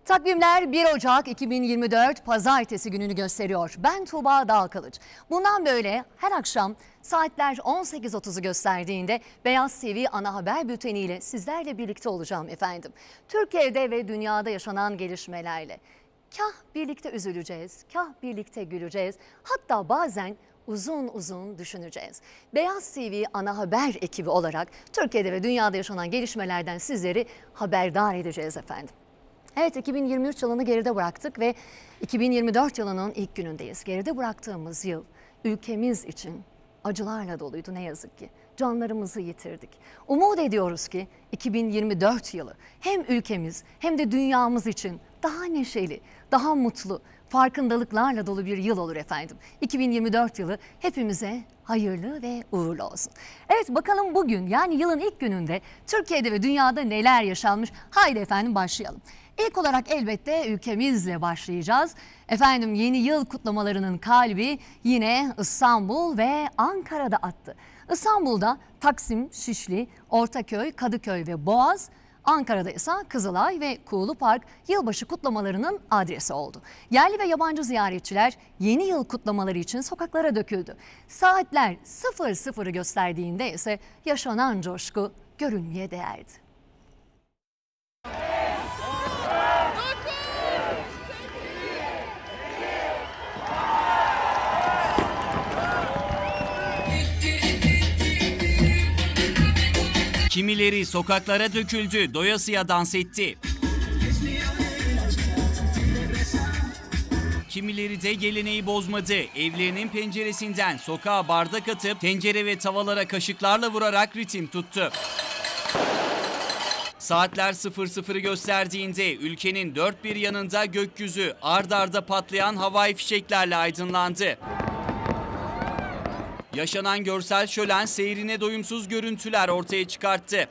Takvimler 1 Ocak 2024 Pazartesi gününü gösteriyor. Ben Tuğba Dalkılıç. Bundan böyle her akşam saatler 18.30'u gösterdiğinde Beyaz TV ana haber bülteniyle sizlerle birlikte olacağım efendim. Türkiye'de ve dünyada yaşanan gelişmelerle kah birlikte üzüleceğiz, kah birlikte güleceğiz. Hatta bazen uzun uzun düşüneceğiz. Beyaz TV ana haber ekibi olarak Türkiye'de ve dünyada yaşanan gelişmelerden sizleri haberdar edeceğiz efendim. Evet, 2023 yılını geride bıraktık ve 2024 yılının ilk günündeyiz. Geride bıraktığımız yıl ülkemiz için acılarla doluydu ne yazık ki. Canlarımızı yitirdik. Umut ediyoruz ki 2024 yılı hem ülkemiz hem de dünyamız için daha neşeli, daha mutlu, farkındalıklarla dolu bir yıl olur efendim. 2024 yılı hepimize hayırlı ve uğurlu olsun. Evet, bakalım bugün yani yılın ilk gününde Türkiye'de ve dünyada neler yaşanmış? Haydi efendim başlayalım. İlk olarak elbette ülkemizle başlayacağız. Efendim, yeni yıl kutlamalarının kalbi yine İstanbul ve Ankara'da attı. İstanbul'da Taksim, Şişli, Ortaköy, Kadıköy ve Boğaz, Ankara'da ise Kızılay ve Kuğulu Park yılbaşı kutlamalarının adresi oldu. Yerli ve yabancı ziyaretçiler yeni yıl kutlamaları için sokaklara döküldü. Saatler 00'ı gösterdiğinde ise yaşanan coşku görülmeye değerdi. Kimileri sokaklara döküldü, doyasıya dans etti. Kimileri de geleneği bozmadı. Evlerinin penceresinden sokağa bardak atıp tencere ve tavalara kaşıklarla vurarak ritim tuttu. Saatler 00'ı gösterdiğinde ülkenin dört bir yanında gökyüzü ard arda patlayan havai fişeklerle aydınlandı. Yaşanan görsel şölen seyrine doyumsuz görüntüler ortaya çıkarttı.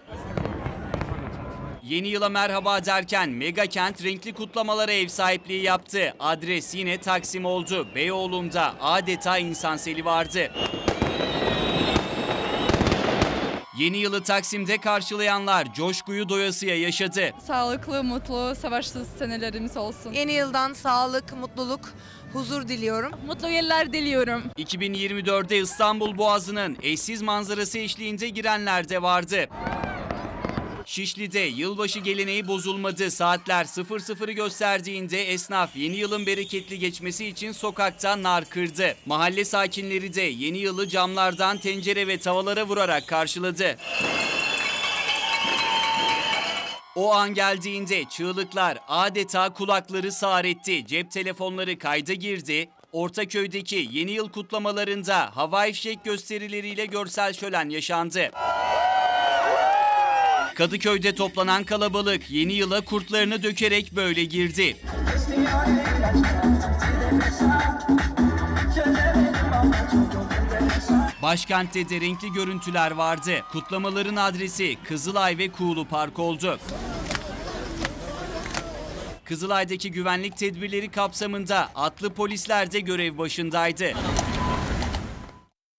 Yeni yıla merhaba derken mega kent renkli kutlamalara ev sahipliği yaptı. Adres yine Taksim oldu. Beyoğlu'nda adeta insan seli vardı. Yeni yılı Taksim'de karşılayanlar coşkuyu doyasıya yaşadı. Sağlıklı, mutlu, savaşsız senelerimiz olsun. Yeni yıldan sağlık, mutluluk, huzur diliyorum. Mutlu yıllar diliyorum. 2024'de İstanbul Boğazı'nın eşsiz manzarası eşliğinde girenler de vardı. Şişli'de yılbaşı geleneği bozulmadı. Saatler 00'ı gösterdiğinde esnaf yeni yılın bereketli geçmesi için sokakta nar kırdı. Mahalle sakinleri de yeni yılı camlardan tencere ve tavalara vurarak karşıladı. O an geldiğinde çığlıklar adeta kulakları sağır etti. Cep telefonları kayda girdi. Ortaköy'deki yeni yıl kutlamalarında havai fişek gösterileriyle görsel şölen yaşandı. Kadıköy'de toplanan kalabalık yeni yıla kurtlarını dökerek böyle girdi. Başkentte de renkli görüntüler vardı. Kutlamaların adresi Kızılay ve Kuğulu Park oldu. Kızılay'daki güvenlik tedbirleri kapsamında atlı polisler de görev başındaydı.